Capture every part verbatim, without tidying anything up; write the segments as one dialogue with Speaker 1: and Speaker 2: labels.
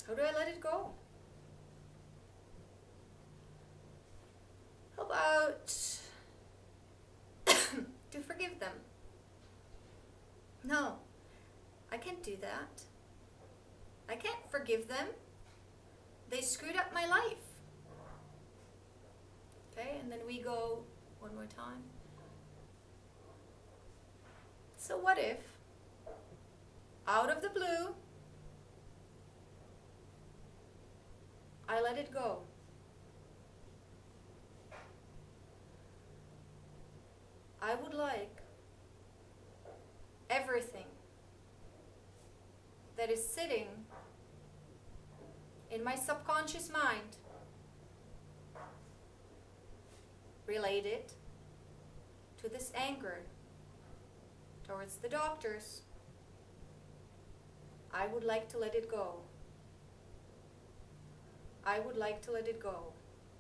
Speaker 1: How do I let it go? How about to forgive them? No, I can't do that. I can't forgive them. They screwed up my life. Okay, and then we go one more time. So what if, out of the blue, I let it go? I would like everything that is sitting in my subconscious mind related to this anger towards the doctors. I would like to let it go. I would like to let it go.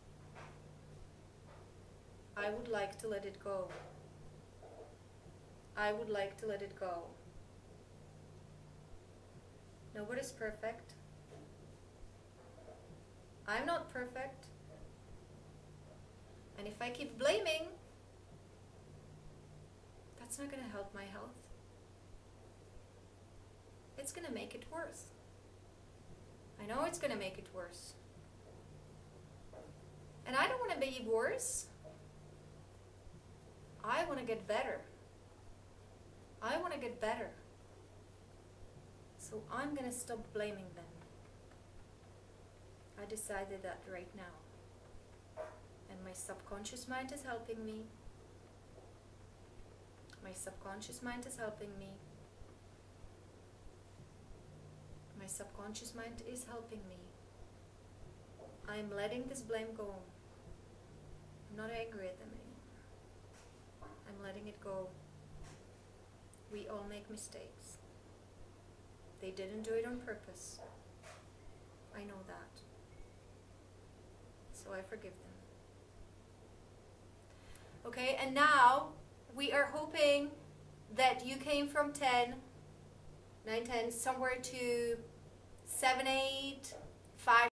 Speaker 1: I would like to let it go. I would like to let it go. Nobody's perfect. I'm not perfect. And if I keep blaming, that's not going to help my health. It's going to make it worse. I know it's going to make it worse. And I don't want to be worse. I want to get better. I want to get better. So I'm going to stop blaming them. I decided that right now. And my subconscious mind is helping me. My subconscious mind is helping me. My subconscious mind is helping me. I'm letting this blame go. I'm not angry at them anymore. I'm letting it go. We all make mistakes. They didn't do it on purpose. I know that. So I forgive them. Okay, and now we are hoping that you came from ten, nine, ten, somewhere to seven, eight, five,